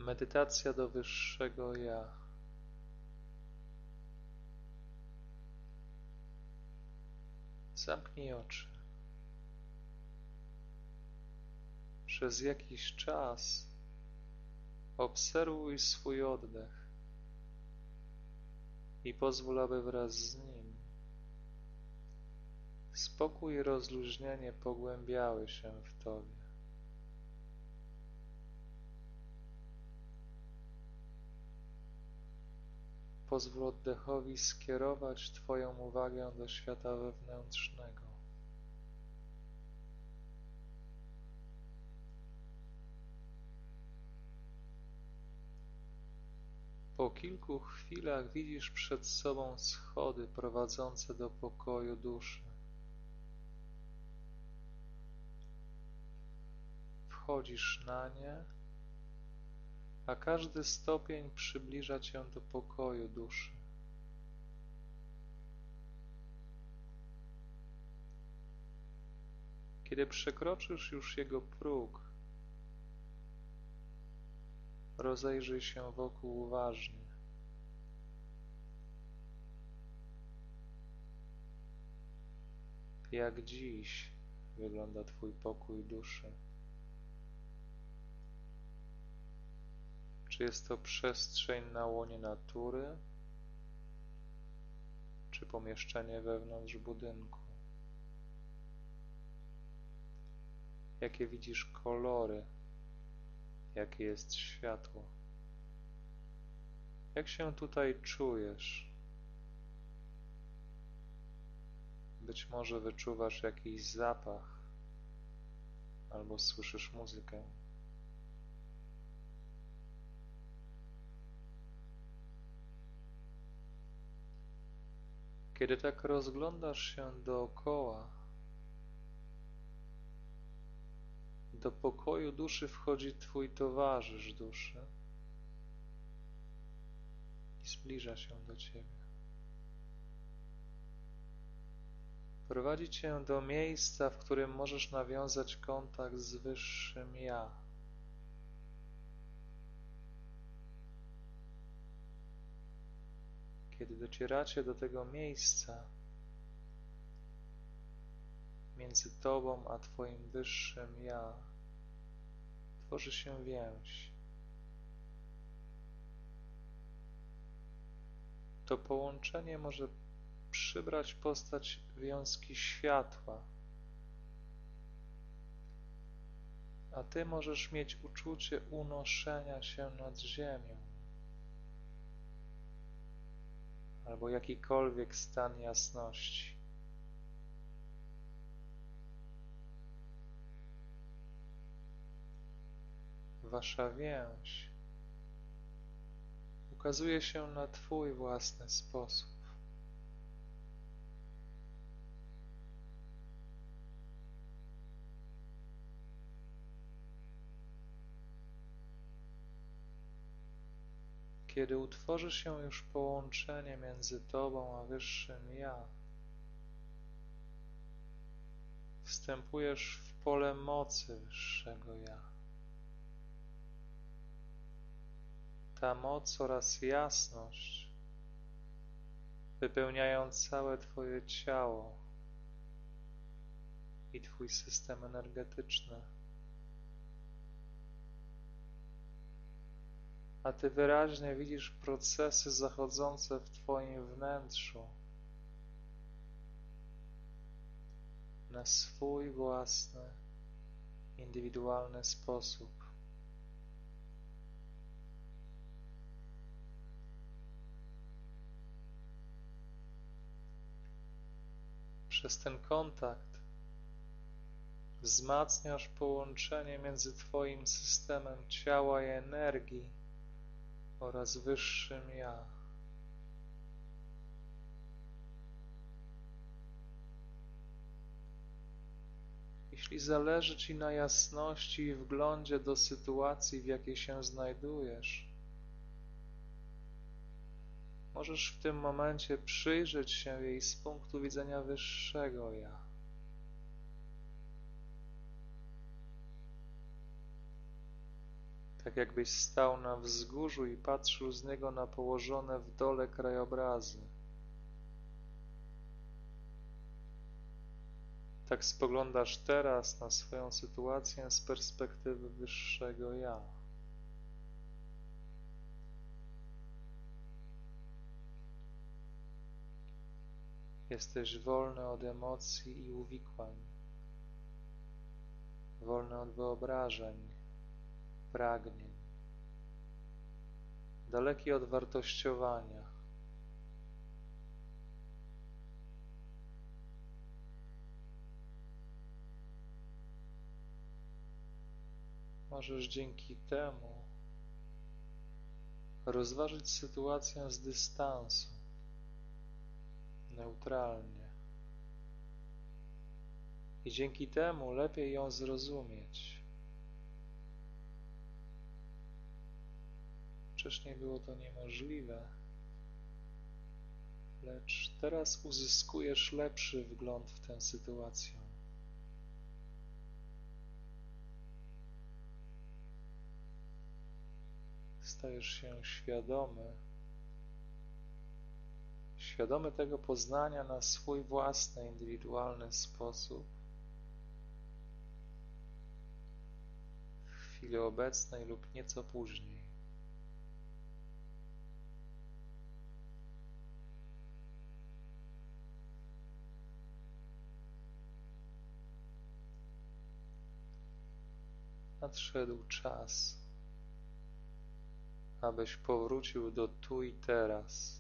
Medytacja do wyższego ja. Zamknij oczy. Przez jakiś czas obserwuj swój oddech i pozwól, aby wraz z nim spokój i rozluźnienie pogłębiały się w Tobie. Pozwól oddechowi skierować Twoją uwagę do świata wewnętrznego. Po kilku chwilach widzisz przed sobą schody prowadzące do pokoju duszy. Wchodzisz na nie, a każdy stopień przybliża Cię do pokoju duszy. Kiedy przekroczysz już jego próg, rozejrzyj się wokół uważnie. Jak dziś wygląda Twój pokój duszy? Czy jest to przestrzeń na łonie natury, czy pomieszczenie wewnątrz budynku? Jakie widzisz kolory? Jakie jest światło? Jak się tutaj czujesz? Być może wyczuwasz jakiś zapach albo słyszysz muzykę. Kiedy tak rozglądasz się dookoła, do pokoju duszy wchodzi Twój towarzysz duszy i zbliża się do Ciebie. Prowadzi Cię do miejsca, w którym możesz nawiązać kontakt z wyższym ja. Kiedy docieracie do tego miejsca, między Tobą a Twoim wyższym ja tworzy się więź. To połączenie może przybrać postać wiązki światła, a Ty możesz mieć uczucie unoszenia się nad ziemią, albo jakikolwiek stan jasności. Wasza więź ukazuje się na Twój własny sposób. Kiedy utworzy się już połączenie między Tobą a wyższym ja, wstępujesz w pole mocy wyższego ja. Ta moc oraz jasność wypełniają całe Twoje ciało i Twój system energetyczny. A Ty wyraźnie widzisz procesy zachodzące w Twoim wnętrzu na swój własny, indywidualny sposób. Przez ten kontakt wzmacniasz połączenie między Twoim systemem ciała i energii oraz wyższym ja. Jeśli zależy Ci na jasności i wglądzie do sytuacji, w jakiej się znajdujesz, możesz w tym momencie przyjrzeć się jej z punktu widzenia wyższego ja. tak jakbyś stał na wzgórzu i patrzył z niego na położone w dole krajobrazy. Tak spoglądasz teraz na swoją sytuację z perspektywy wyższego ja. Jesteś wolny od emocji i uwikłań, wolny od wyobrażeń, pragnień, daleki od wartościowania. Możesz dzięki temu rozważyć sytuację z dystansu, neutralnie. I dzięki temu lepiej ją zrozumieć. Wcześniej było to niemożliwe, lecz teraz uzyskujesz lepszy wgląd w tę sytuację. Stajesz się świadomy tego poznania na swój własny, indywidualny sposób w chwili obecnej lub nieco później. Nadszedł czas, abyś powrócił do tu i teraz.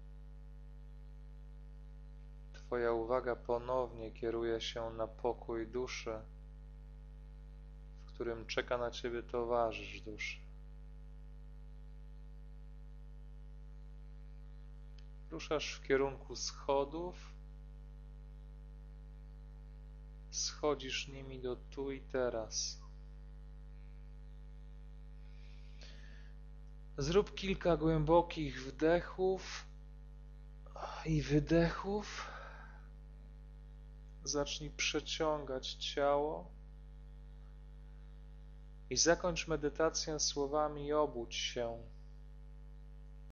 Twoja uwaga ponownie kieruje się na pokój duszy, w którym czeka na ciebie towarzysz duszy. Ruszasz w kierunku schodów, schodzisz nimi do tu i teraz. Zrób kilka głębokich wdechów i wydechów. Zacznij przeciągać ciało i zakończ medytację słowami: obudź się.